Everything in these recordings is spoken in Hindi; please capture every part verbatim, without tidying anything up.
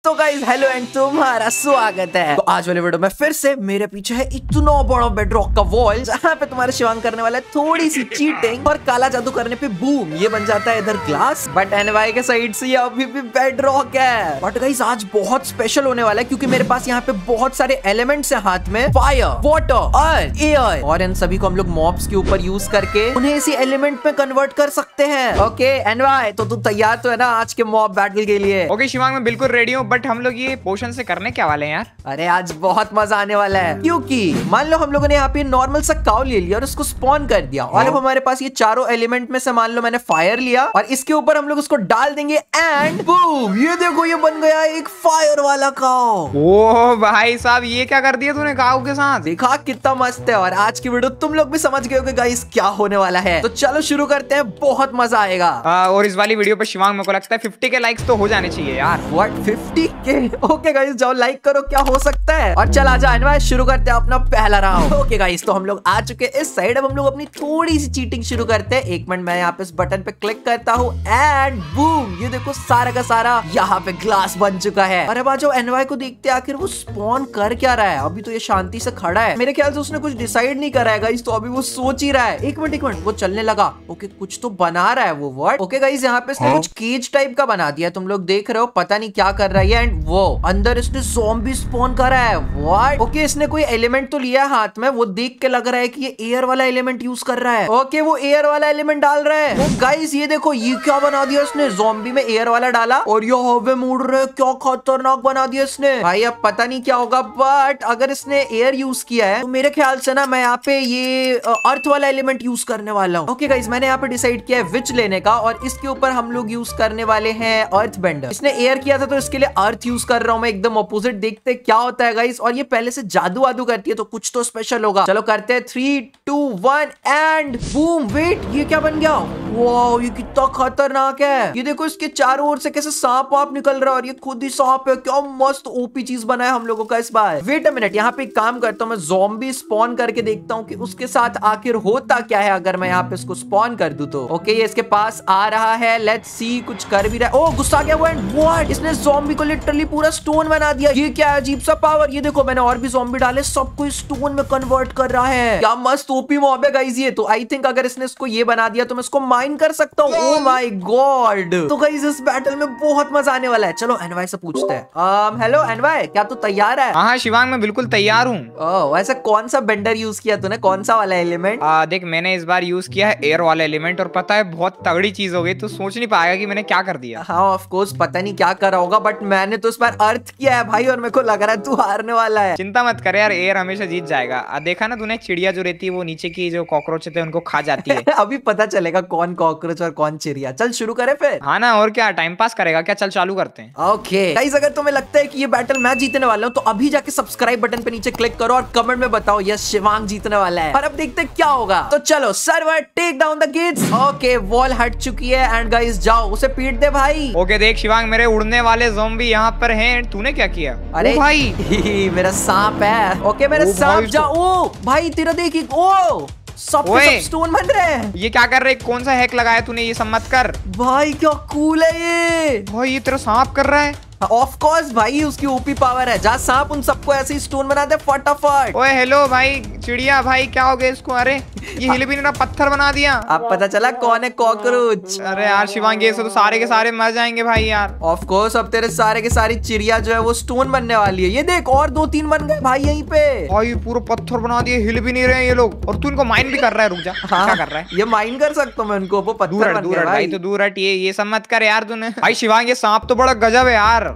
तो गाइस हेलो एंड तुम्हारा स्वागत है। तो आज वाले वीडियो में फिर से मेरे पीछे है इतना बड़ा बेडरॉक का वॉल जहाँ पे तुम्हारे शिवांग करने वाला है थोड़ी सी चीटिंग और काला जादू करने पे बूम ये बन जाता है इधर ग्लास। बट एनवाई के साइड से ये अभी भी बेडरॉक है। बट गाइस आज बहुत स्पेशल होने वाला है क्योंकि मेरे पास यहाँ पे बहुत सारे एलिमेंट्स है हाथ में, फायर, वाटर, अर्थ, एयर, और इन सभी को हम लोग मॉब्स के ऊपर यूज करके उन्हें इसी एलिमेंट में कन्वर्ट कर सकते हैं। ओके एनवाई, तो तू तैयार तो है ना आज के मॉब बैटल के लिए? ओके शिवांग, मैं बिल्कुल रेडी हूँ। बट हम लोग ये पोशन से करने क्या वाले हैं यार? अरे आज बहुत मजा आने वाला है क्योंकि मान लो हम लोगों ने यहाँ पे नॉर्मल सा काउ ले लिया और उसको स्पॉन कर दिया और अब हमारे पास ये चारों एलिमेंट में से मान लो मैंने फायर लिया और इसके ऊपर हम लोग उसको डाल देंगे एंड बूम, ये देखो ये बन गया एक फायर वाला काउ। ओ भाई साहब, ये क्या कर दिया तूने काउ के साथ? देखा कितना मस्त है। और आज की वीडियो तुम लोग भी समझ गए होगे गाइस क्या होने वाला है। तो चलो शुरू करते हैं, बहुत मजा आएगा। आ, और इस वाली वीडियो पे शिवांग मेरे को लगता है फिफ्टी के लाइक्स तो हो जाने चाहिए यार। व्हाट फिफ्टी के? ओके गाइस जाओ लाइक करो, क्या हो सकता है। और चल आजा एनवाई, शुरू करते हैं अपना पहला राउंड। ओके गाइस, तो हम लोग आ चुके हैं इस साइड। अब हम लोग अपनी थोड़ी सी चीटिंग शुरू करते हैं। एक मिनट, मैं यहाँ पे इस बटन पे क्लिक करता हूँ एंड बूम, ये देखो सारा का सारा यहाँ पे ग्लास बन चुका है। और अब आ जाओ एनवाई को देखते हैं आखिर वो स्पॉन कर क्या रहा है। अभी तो ये शांति से खड़ा है, मेरे ख्याल से उसने कुछ डिसाइड नहीं करा है गाइस, तो अभी वो सोच ही रहा है। एक मिनट एक मिनट, वो चलने लगा। ओके कुछ तो बना रहा है वो। वर्ड ओके गाइस, यहाँ पे इसने कुछ केज टाइप का बना दिया, तुम लोग देख रहे हो, पता नहीं क्या कर रहा है। एंड वो अंदर इसने ज़ॉम्बी स्पॉन करा है। व्हाट? ओके इसने कोई एलिमेंट तो लिया हाथ में, वो देख के लग रहा है कि ये एयर वाला एलिमेंट यूज कर रहा है। ओके वो एयर वाला एलिमेंट डाल रहा है। वो गाइस ये देखो ये क्या बना दिया इसने, ज़ॉम्बी में एयर वाला डाला और ये हवा में उड़ रहा है। क्या खतरनाक बना दिया इसने भाई। अब पता नहीं क्या होगा, बट अगर इसने एयर यूज किया है तो मेरे ख्याल से ना मैं यहाँ पे ये अर्थ वाला एलिमेंट यूज करने वाला हूँ। ओके गाइस, मैंने यहाँ पे डिसाइड किया है विच लेने का और इसके ऊपर हम लोग यूज करने वाले हैं अर्थ बेंडर। इसने एयर किया था तो इसके लिए अर्थ यूज कर रहा हूँ मैं, एकदम ऑपोजिट। देखते क्या होता है गाइस। और ये पहले से जादू वादू करती है तो कुछ तो स्पेशल होगा। चलो करते हैं three two one and boom. Wait, ये क्या बन गया? वाओ, ये कितना खतरनाक है। ये देखो इसके चारों ओर से कैसे सांप वाप निकल रहा है और ये खुद ही सांप है। क्या मस्त ओपी चीज बना है हम लोगों का इस बार। वेट अ मिनट, यहाँ पे एक काम करता हूँ, मैं ज़ॉम्बी स्पॉन करके देखता हूँ कि उसके साथ आखिर होता क्या है अगर मैं यहाँ पे इसको स्पॉन कर दूं तो। ओके ये इसके पास आ रहा है, लेट्स सी कुछ कर भी रहा है। ओ गुस्सा गया वो एंड व्हाट, इसने ज़ॉम्बी को लिटरली पूरा स्टोन बना दिया। ये क्या अजीब सा पावर। ये देखो मैंने और भी ज़ॉम्बी डाले, सबको स्टोन में कन्वर्ट कर रहा है। क्या मस्त ओपी मॉब है गाइस ये। तो आई थिंक अगर इसने इसको ये बना दिया तो मैं इसको माइन कर सकता हूँ। ओ माय गॉड, तो गाइस इस बैटल में बहुत मजा आने वाला है। चलो एनवाई से पूछते हैं। हेलो एनवाई, क्या तू तैयार है? हाँ शिवांग, मैं बिल्कुल तैयार हूँ। ओह वैसे कौन सा बेंडर यूज किया तूने, कौन सा वाला एलिमेंट? देख मैंने इस बार यूज किया है एयर वाला एलिमेंट और पता है बहुत तगड़ी चीज हो गई। तो सोच नहीं पाएगा कि मैंने क्या कर दिया। हाँ ऑफ कोर्स पता नहीं क्या कर रहा होगा, बट मैंने तो इस बार अर्थ किया है भाई और मेरे को लग रहा है तू हारने वाला है। चिंता मत कर यार, एयर हमेशा जीत जाएगा। आ, देखा ना तूने, चिड़िया जो रहती है वो नीचे की जो कॉकरोच होते हैं उनको खा जाती है। अभी पता चलेगा कौन कॉकरोच और कौन चिड़िया। चल शुरू करें फिर। हाँ ना, और क्या टाइम पास करेगा क्या? चल चालू करते हैं। ओके गाइस, अगर तुम्हें लगता है कि ये बैटल मैं जीतने वाला हूँ तो अभी जाके सब्सक्राइब बटन पे नीचे क्लिक करो और कमेंट में बताओ यस शिवांग जीतने वाला है। और अब देखते हैं क्या होगा। तो चलो server take down the gates. Okay wall हट चुकी है एंड गाइस जाओ उसे पीट दे भाई। ओके देख शिवांग, मेरे उड़ने वाले ज़ॉम्बी यहाँ पर हैं। तूने क्या किया? अरे ओ भाई मेरा सांप है। ओके मेरा सांप जा। ओ भाई तेरा देखी, ओ सब के सब स्टोन बन रहे हैं। ये क्या कर रहे? कौन सा हैक लगाया तूने? ये सब मत कर भाई, क्या कूल है ये। भाई ये तेरा सांप कर रहा है। ऑफ कोर्स भाई, उसकी ओपी पावर है। जा सांप उन सबको ऐसे ही स्टोन बना दे फटाफट। ओए हेलो भाई चिड़िया भाई, क्या हो गया इसको? अरे ये हिल भी नहीं, पत्थर बना दिया। अब पता चला कौन है कॉकरोच। अरे यार शिवांग, ये तो सारे के सारे मर जाएंगे भाई यार। ऑफ कोर्स अब तेरे सारे के सारी चिड़िया जो है वो स्टोन बनने वाली है। ये देख और दो तीन बन गए भाई यहीं पे। भाई पूरा पत्थर बना दिए, हिल भी नहीं रहे ये लोग। और तू इनको माइन भी कर रहा है। रुक जा, हाँ, क्या कर रहा है? ये माइन कर सकता हूँ मैं उनको, वो पत्थर दूर हट, बन दूर गए हट भाई। भाई, तो दूर हट। ये ये सब मत कर यार तूने। भाई शिवांग, ये सांप तो बड़ा गजब है यार।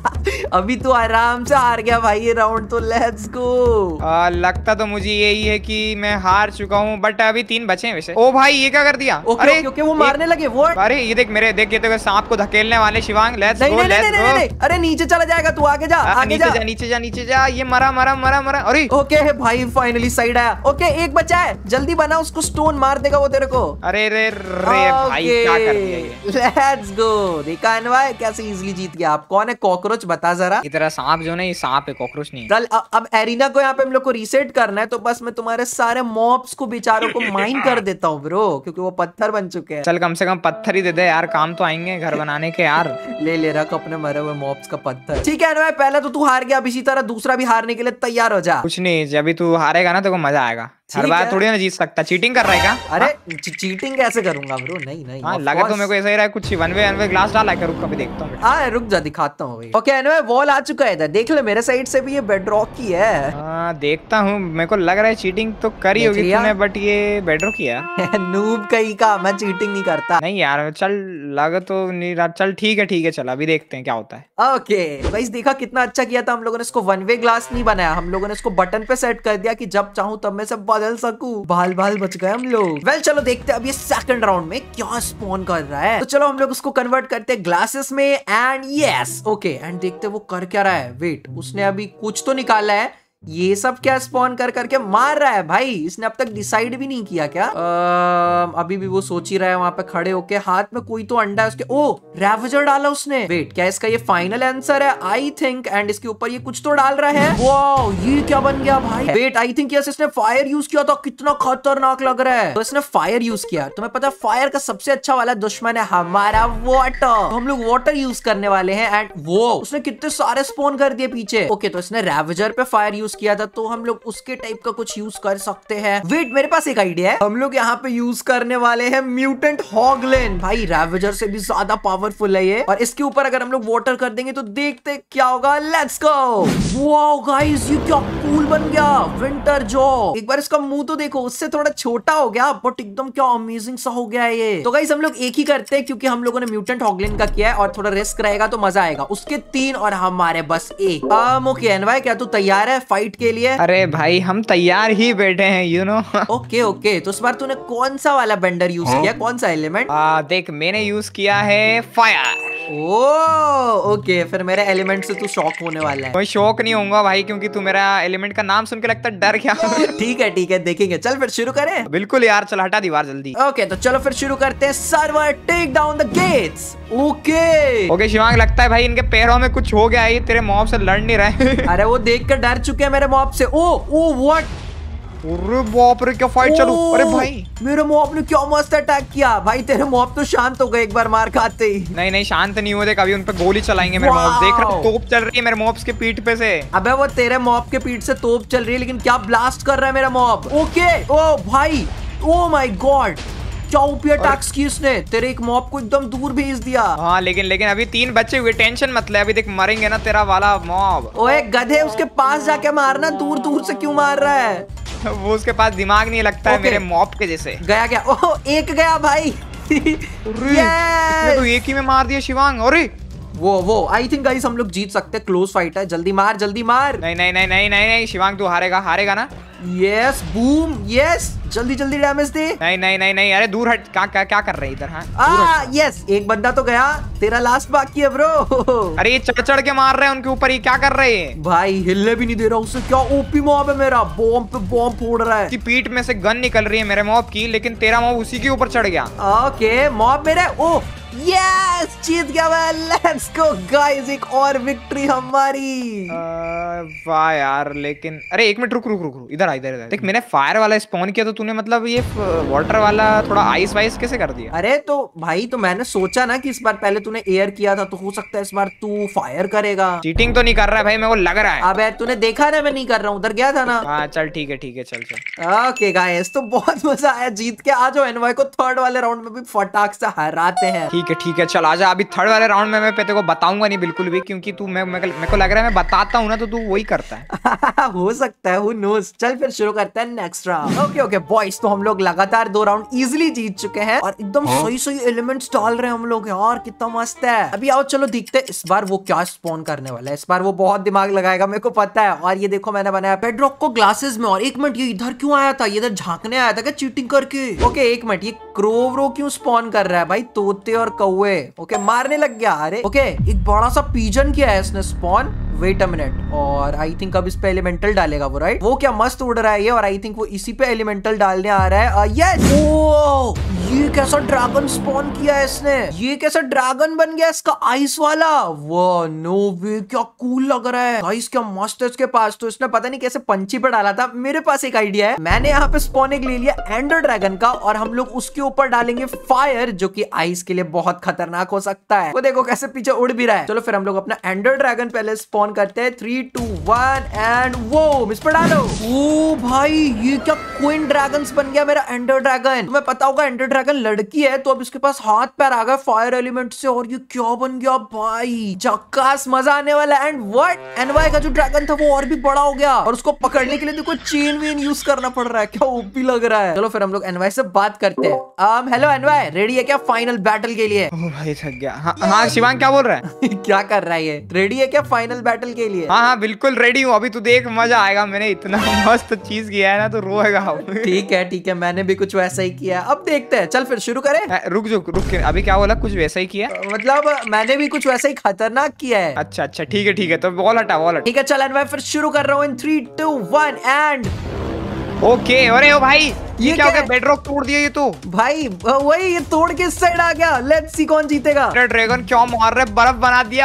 अभी तो आराम से हार गया भाई ये राउंड, तो लेट्स गो। आ, लगता तो मुझे यही है कि मैं हार चुका हूँ, बट अभी तीन बचे हैं वैसे। ओ भाई ये क्या कर दिया? ओके, अरे ओके, वो मारने लगे वो। अरे ये देख मेरे, देख ये तो सांप को धकेलने वाले शिवांग। लेट्स नहीं, गो नहीं, लेट्स नहीं, नहीं, नहीं, अरे नीचे चला जाएगा तू, आगे जा, आगे जा, नीचे जा, नीचे जा। ये मरा मरा मरा मरा। अरे ओके भाई फाइनली साइड आया। ओके एक बचा है, जल्दी बना उसको, स्टोन मार देगा वो तेरे को। अरे रे रे भाई क्या कर दिया ये। Let's go. देखा एनवाई कैसे इजीली जीत गया आप। कौन है कॉकरोच, बता जरा। इधर सांप जो नहीं, सांप है, कॉकरोच नहीं। चल अब एरिना को यहाँ पे हम लोग को रीसेट करना है, तो बस मैं तुम्हारे सारे मॉब्स को बेचारों को माइन कर देता हूँ ब्रो, क्योंकि वो पत्थर बन चुके हैं। चल कम से कम पत्थर ही दे दे यार, काम तो आएंगे घर बनाने के यार। ले ले रख अपने मरे हुए मॉब्स का पत्थर। ठीक है अनवय, पहला तो तू हार गया, अब इसी तरह दूसरा भी हारने के लिए तैयार हो जा। कुछ नहीं, जब भी तू हारेगा ना तो मजा आएगा। हर बार थोड़ी ना जीत सकता। चीटिंग कर रहा है क्या? अरे चीटिंग कैसे करूंगा ब्रो? नहीं नहीं हाँ, लगा तो मेरे को ऐसा ही रहा है कुछ। One way one way glass डाला है, रुक कभी देखता हूँ। हाँ रुक जा, दिखाता हूँ। ओके एनीवे, वॉल आ चुका है इधर, देख ले मेरे साइड से भी ये बेडरॉक की है। हाँ देखता हूँ, मेरे को लग रहा है चीटिंग तो करी होगी तूने, बट ये बेडरॉक की है। नूब कहीं का, मैं चीटिंग नहीं करता। नहीं यार, चल लगा तो नहीं रहा। चल ठीक है ठीक है, चल अभी देखते हैं क्या होता है। ओके गाइस, देखा कितना अच्छा किया था हम लोगों ने। इसको वन वे ग्लास नहीं बनाया, हम लोगों ने इसको बटन पे सेट कर दिया कि जब चाहूँ तब मैं सब बदल सकूं। बाल बाल बच गए हम लोग। वेल well, चलो देखते हैं अब ये सेकंड राउंड में क्या स्पॉन कर रहा है। तो चलो हम लोग उसको कन्वर्ट करते हैं ग्लासेस में। एंड यस ओके, एंड देखते हैं वो कर क्या रहा है। वेट, उसने अभी कुछ तो निकाला है। ये सब क्या स्पॉन कर करके मार रहा है भाई? इसने अब तक डिसाइड भी नहीं किया क्या? आ, अभी भी वो सोच ही रहा है वहां पे खड़े होके। हाथ में कोई तो अंडा है उसके। ओ रेवेजर डाला उसने। वेट, क्या इसका ये फाइनल आंसर है? I think. एंड इसके ऊपर ये कुछ तो डाल रहा है। वाओ, ये क्या बन गया भाई? वेट, आई थिंक यस, इसने फायर यूज किया था। कितना खतरनाक लग रहा है। तो इसने फायर यूज किया। तुम्हें पता है फायर का सबसे अच्छा वाला दुश्मन है हमारा वाटर। तो हम लोग वाटर यूज करने वाले हैं। एंड वो उसने कितने सारे स्पॉन कर दिए पीछे। ओके, तो इसने रेवेजर पे फायर यूज किया था, तो हम लोग उसके टाइप का कुछ यूज कर सकते हैं। वेट, मेरे पास एक आइडिया है। हम लोग यहाँ पे यूज करने वाले हैं म्यूटेंट हॉगलिन। भाई रेवेजर से भी ज्यादा पावरफुल है ये। और इसके ऊपर अगर हम लोग वाटर कर देंगे तो देखते क्या होगा। Let's go. वाओ गाइस, ये क्या कूल बन गया। विंटर जॉ, एक बार इसका मुंह तो देखो, उससे थोड़ा छोटा हो गया बट एकदम क्या अमेजिंग सा हो गया है ये। तो गाइस हम लोग एक ही करते हैं, क्योंकि हम लोगों ने म्यूटेंट हॉगलिन का किया है और थोड़ा रिस्क रहेगा तो मजा आएगा। उसके तीन और हमारे बस एक। ओके एनवाई, क्या तू तैयार है फाइट के लिए? अरे भाई हम तैयार ही बैठे हैं, यू नो। ओके ओके, तो इस बार तूने कौन सा वाला बेंडर यूज किया? कौन सा एलिमेंट? आ, देख मैंने यूज किया है फायर। ओह ओके, फिर मेरे एलिमेंट से तू शॉक होने वाला है। कोई शॉक नहीं होऊंगा भाई, क्योंकि तू मेरा एलिमेंट का नाम सुन के लगता है डर गया। ठीक है ठीक है, देखेंगे। चल फिर शुरू करें। बिल्कुल यार, चल हटा दीवार जल्दी। ओके तो चलो फिर शुरू करते हैं। Server take down the gates. Okay okay Shivang, लगता है भाई इनके पैरों में कुछ हो गया है, तेरे मॉब से लड़ नहीं रहे। अरे वो देख कर डर चुके हैं मेरे मॉब से। Oh oh what? अरे बाप रे, क्या फाइट चालू। अरे भाई मेरे मॉब ने क्या मस्त अटैक किया। भाई तेरे मॉब तो शांत हो गए एक बार मार खाते ही। नहीं नहीं, शांत नहीं होते, कभी उन पे गोली चलाएंगे मेरे मॉब। देख रहे हो तोप चल रही है मेरे मॉब्स के पीठ पे से। अबे वो तेरे मॉब के पीठ से तोप चल रही है, लेकिन क्या ब्लास्ट कर रहा है मेरा मॉब। ओके ओ भाई, ओ माय गॉड, क्या ओपी अटैक्स की इसने। तेरे एक मॉब को एकदम दूर भेज दिया। हाँ लेकिन लेकिन अभी तीन बच्चे हुए, टेंशन मत ले, अभी देख मरेंगे ना तेरा वाला मॉब। ओए गधे, उसके पास जाके मारना, दूर दूर से क्यों मार रहा है? वो उसके पास दिमाग नहीं लगता है मेरे मॉब के जैसे। गया क्या? ओह एक गया भाई। इसने तो एक ही में मार दिया शिवांग। अरे वो वो आई थिंक गाइस हम लोग जीत सकते हैं। क्लोज फाइट है, जल्दी मार जल्दी मार। नहीं नहीं नहीं नहीं नहीं नहीं शिवांग, तू हारेगा हारेगा ना। यस बूम, यस जल्दी जल्दी डैमेज दे। नहीं नहीं नहीं नहीं, अरे दूर हट। क्या क्या क्या कर रहे हैं इधर? हाँ आ, यस एक बंदा तो गया, तेरा लास्ट बाकी है ब्रो। अरे ये चढ़ चढ़ के मार रहे हैं उनके ऊपर, ये क्या कर रहे हैं भाई? हिलने भी नहीं दे रहा उससे। क्या ओपी मॉब है मेरा, बॉम्ब पे बॉम्ब फोड़ रहा है। पीठ में से गन निकल रही है मेरे मॉब की, लेकिन तेरा मॉब उसी के ऊपर चढ़ गया। ओके मॉब मेरे। ओ यस जीत गया मैं। लेट्स गो गाइस, एक और विक्ट्री हमारी। वाह यार, लेकिन अरे एक मिनट रुक रुक रुक रुक, इधर आ इधर इधर देख, मैंने फायर वाला स्पॉन किया तो तूने मतलब ये वाटर वाला थोड़ा आइस वाइस कैसे कर दिया? अरे तो भाई, तो मैंने सोचा ना कि इस बार पहले तूने एयर किया था, तो हो सकता है इस बार तू फायर करेगा। चीटिंग तो नहीं कर रहा है भाई, मेरे को लग रहा है। अबे तूने देखा ना मैं नहीं कर रहा हूँ, उधर गया था ना। हाँ चल ठीक है ठीक है, चल चल। ओके गाइस, तो बहुत मजा आया जीत के। आ जाओ एनवाई को थर्ड वाले राउंड में भी फटाक से हराते हैं। ठीक है ठीक है, चल आजा। अभी थर्ड वाले राउंड में मैं तेरे को बताऊंगा नहीं बिल्कुल भी, क्योंकि तू मैं मेरे को लग रहा है मैं बताता हूँ ना तो तू वही करता है। हो सकता है, who knows। चल फिर शुरू करते हैं next round. Okay okay boys, तो हम लोग लगातार दो राउंड इजीली जीत चुके हैं और एकदम सही सही एलिमेंट्स डाल रहे हैं हम लोग यार, कितना मस्त है। अभी आओ चलो देखते हैं इस बार वो क्या स्पॉन करने वाला है। इस बार वो बहुत दिमाग लगाएगा, मेरे को पता है। और ये देखो मैंने बनाया बेडरॉक को ग्लासेस में। और एक मिनट, ये इधर क्यों आया था? ये इधर झांकने आया था क्या चीटिंग करके? ओके एक मिनट, ये क्रोवरो क्यों स्पॉन कर रहा है भाई? तोते और कौवे। ओके मारने लग गया। अरे ओके, एक बड़ा सा पीजन किया है इसने स्पॉन। वेट अ मिनट, और आई थिंक अब इस पे एलिमेंटल डालेगा वो, राइट? वो क्या मस्त उड़ रहा है ये, और आई थिंक वो इसी पे एलिमेंटल डालने आ रहा है। यस, ओ ये कैसा ड्रैगन स्पॉन किया है इसने, ये कैसा ड्रैगन बन गया इसका आइस वाला। वाह नो वे, क्या कूल लग रहा है गाइस, क्या मस्त है इसके पास। तो इसने पता नहीं कैसे पंची पे डाला था। मेरे पास एक आइडिया है, मैंने यहाँ पे स्पॉन एक ले लिया एंडर ड्रैगन का, और हम लोग उसके ऊपर डालेंगे फायर, जो कि आइस के लिए बहुत खतरनाक हो सकता है। वो देखो कैसे पीछे उड़ भी रहा है। चलो फिर हम लोग अपना एंडर ड्रैगन पहले स्पॉन करते हैं। थ्री टू वन एंड वो इस पर डालो। ओ भाई ये क्या क्वीन ड्रैगन्स बन गया मेरा एंडर ड्रैगन। तुम्हें पता होगा एंडर ड्रैगन लड़की है, तो अब इसके पास हाथ पैर आ गए फायर एलिमेंट से, और ये क्या बन गया भाई, झक्कास, मजा आने वाला। एंड व्हाट, एनवाई का जो ड्रैगन था वो और भी बड़ा हो गया, और उसको पकड़ने के लिए देखो चेन वेन यूज करना पड़ रहा है। क्या ओपी लग रहा है। चलो फिर हम लोग एनवाई से बात करते हैं। um, हेलो एनवाई, रेडी है क्या फाइनल बैटल के लिए? ओ भाई थक गया। हाँ हाँ शिवांग क्या बोल रहा है? क्या कर रहा है ये, रेडी है क्या फाइनल बैटल के लिए? हाँ हाँ बिल्कुल रेडी हूँ। अभी तू देख मजा आएगा, मैंने इतना मस्त चीज किया है ना, तो रोएगा। ठीक है ठीक है, मैंने भी कुछ वैसा ही किया। अब देखते हैं, चल फिर शुरू करें। रुक जो रुक, अभी क्या बोला? कुछ वैसा ही किया? मतलब मैंने भी कुछ वैसा ही खतरनाक किया है। अच्छा अच्छा ठीक है ठीक है, तो बॉल हटा बॉल हटा। ठीक है चल एनवाई फिर शुरू कर रहा हूँ in three two one and okay. अरे ओ भाई ये, ये क्या हो क्या गया? बेडरॉक तोड़ दिया ये तो। भाई वही, ये तोड़ के इस साइड आ गया। लेट्स सी कौन जीतेगा। अरे ड्रैगन क्यों मार रहे, बर्फ बना दिया।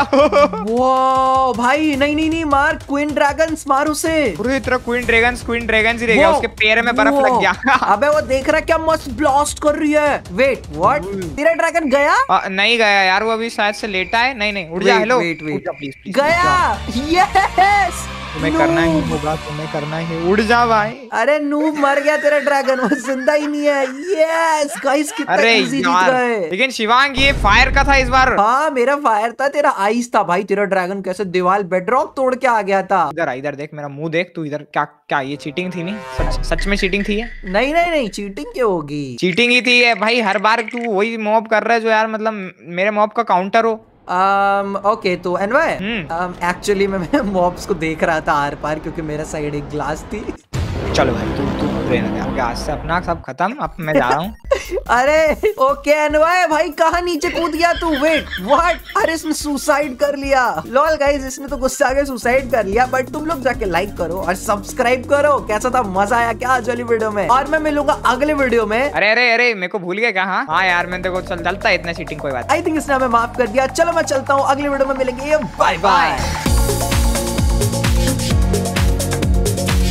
वाओ भाई, नहीं नहीं नहीं मार, क्वीन ड्रैगन्स मार उसे। पूरी तरह क्वीन ड्रैगन्स क्वीन ड्रैगन्स ही रह गया, उसके पैर में बर्फ लग गया। अबे वो देख रहा है क्या मस्त ब्लास्ट कर रही है। वेट व्हाट, तेरा ड्रैगन गया? आ, नहीं गया यार, वो अभी शायद से लेटा है। नहीं नहीं उड़ जा। हेलो गया। यस, तुम्हें करना ही होगा, तुम्हें करना ही, उड़ जा भाई। अरे नूब मर गया तेरा ड्रैगन, वो जिंदा ही नहीं है। यस गाइस, कितना इजी जीत गए। लेकिन शिवांग ये फायर का था इस बार। हाँ मेरा फायर था, तेरा आइस था भाई। तेरा ड्रैगन कैसे दीवार बेडरॉक तोड़ के आ गया था। इधर इधर देख, मेरा मुंह देख तू इधर। क्या क्या ये चीटिंग थी? नहीं सच सच में चीटिंग थी ये? नहीं नहीं नहीं, चीटिंग क्यों होगी, चीटिंग ही थी ये भाई। हर बार तू वही मॉब कर रहा है जो यार मतलब मेरे मॉब का काउंटर हो। um, ओके तो एनवाई एक्चुअली मैं, मैं मॉब्स को देख रहा था आर पार, क्योंकि मेरा साइड एक ग्लास थी। चलो भाई तू तू आज से अपना सब खत्म, अब मैं जा रहा हूँ। अरे ओके एनवाई भाई, कहाँ नीचे कूद गया तू? वेट व्हाट, अरे इसने सुसाइड कर लिया। लॉल गाइस, इसने तो गुस्सा आके सुसाइड कर लिया। बट तुम लोग जाके लाइक करो और सब्सक्राइब करो। कैसा था, मजा आया क्या आज वाली वीडियो में? और मैं मिलूंगा अगले वीडियो में। अरे अरे अरे मेरे को भूल गया क्या? हाँ हाँ यार, मैं देखो चल चलता है इतना चीटिंग, कोई बात। आई थिंक इसने हमें माफ कर दिया। चलो मैं चलता हूँ, अगले वीडियो में मिलेंगे। Bye bye.